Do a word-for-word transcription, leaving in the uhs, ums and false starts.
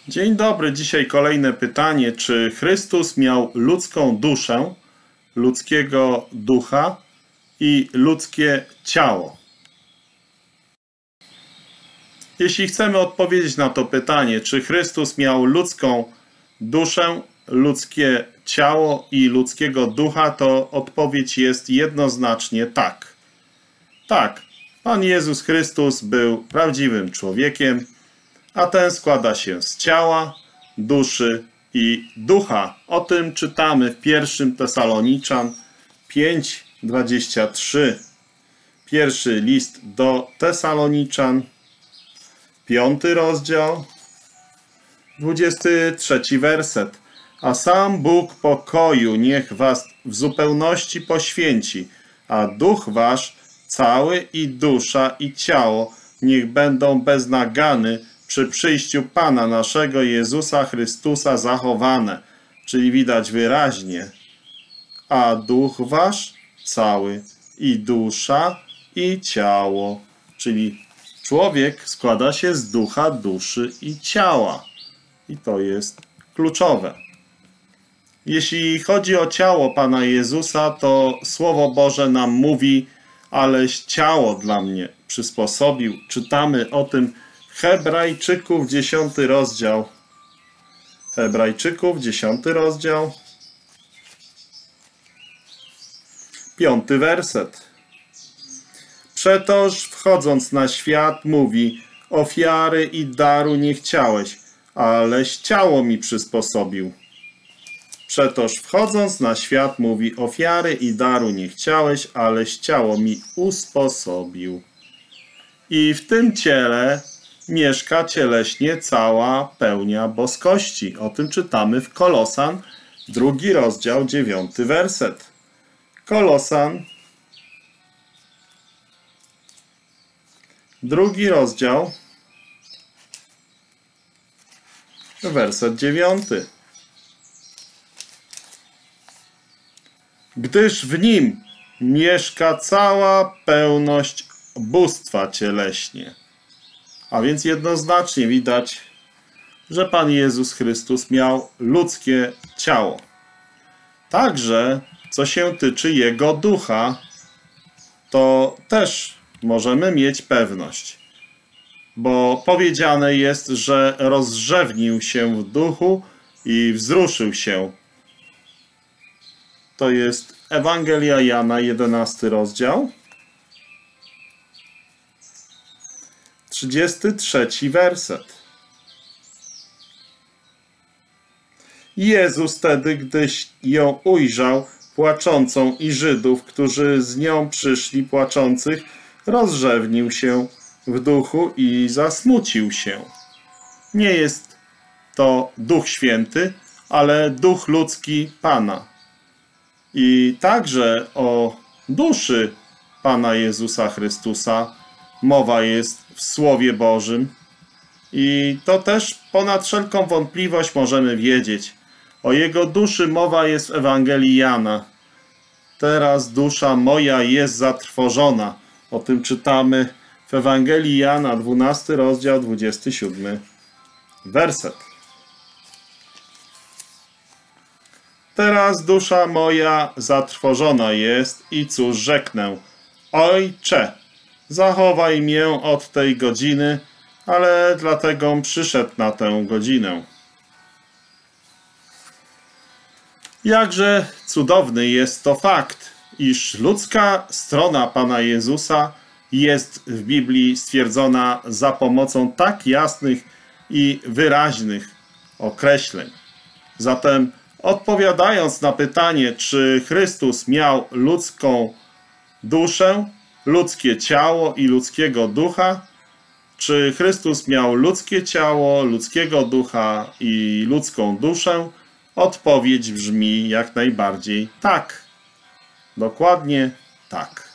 Dzień dobry, dzisiaj kolejne pytanie. Czy Chrystus miał ludzką duszę, ludzkiego ducha i ludzkie ciało? Jeśli chcemy odpowiedzieć na to pytanie, czy Chrystus miał ludzką duszę, ludzkie ciało i ludzkiego ducha, to odpowiedź jest jednoznacznie tak. Tak, Pan Jezus Chrystus był prawdziwym człowiekiem, a ten składa się z ciała, duszy i ducha. O tym czytamy w pierwszym Tesaloniczan pięć, dwadzieścia trzy. Pierwszy list do Tesaloniczan, piąty rozdział, dwudziesty trzeci werset. A sam Bóg pokoju niech was w zupełności poświęci, a duch wasz cały i dusza i ciało niech będą bez nagany przy przyjściu Pana naszego Jezusa Chrystusa zachowane. Czyli widać wyraźnie. A duch wasz cały i dusza i ciało. Czyli człowiek składa się z ducha, duszy i ciała. I to jest kluczowe. Jeśli chodzi o ciało Pana Jezusa, to Słowo Boże nam mówi: aleś ciało dla mnie przysposobił. Czytamy o tym Hebrajczyków, dziesiąty rozdział. Hebrajczyków, dziesiąty rozdział. Piąty werset. Przetoż wchodząc na świat mówi: ofiary i daru nie chciałeś, aleś ciało mi przysposobił. Przetoż wchodząc na świat mówi: ofiary i daru nie chciałeś, aleś ciało mi usposobił. I w tym ciele mieszka cieleśnie cała pełnia boskości. O tym czytamy w Kolosan, drugi rozdział, dziewiąty werset. Kolosan, drugi rozdział, werset dziewiąty. Gdyż w nim mieszka cała pełność bóstwa cieleśnie. A więc jednoznacznie widać, że Pan Jezus Chrystus miał ludzkie ciało. Także, co się tyczy Jego ducha, to też możemy mieć pewność. Bo powiedziane jest, że rozrzewnił się w duchu i wzruszył się. To jest Ewangelia Jana, jedenasty rozdział. trzydziesty trzeci werset. Jezus wtedy, gdyś ją ujrzał, płaczącą, i Żydów, którzy z nią przyszli płaczących, rozrzewnił się w duchu i zasmucił się. Nie jest to Duch Święty, ale Duch ludzki Pana. I także o duszy Pana Jezusa Chrystusa mowa jest w Słowie Bożym. I to też ponad wszelką wątpliwość możemy wiedzieć. O Jego duszy mowa jest w Ewangelii Jana. Teraz dusza moja jest zatrwożona. O tym czytamy w Ewangelii Jana, dwunasty rozdział, dwudziesty siódmy werset. Teraz dusza moja zatrwożona jest i cóż rzeknę? Ojcze, zachowaj mię od tej godziny, ale dlatego przyszedł na tę godzinę. Jakże cudowny jest to fakt, iż ludzka strona Pana Jezusa jest w Biblii stwierdzona za pomocą tak jasnych i wyraźnych określeń. Zatem odpowiadając na pytanie, czy Chrystus miał ludzką duszę, ludzkie ciało i ludzkiego ducha, czy Chrystus miał ludzkie ciało, ludzkiego ducha i ludzką duszę, odpowiedź brzmi jak najbardziej tak. Dokładnie tak.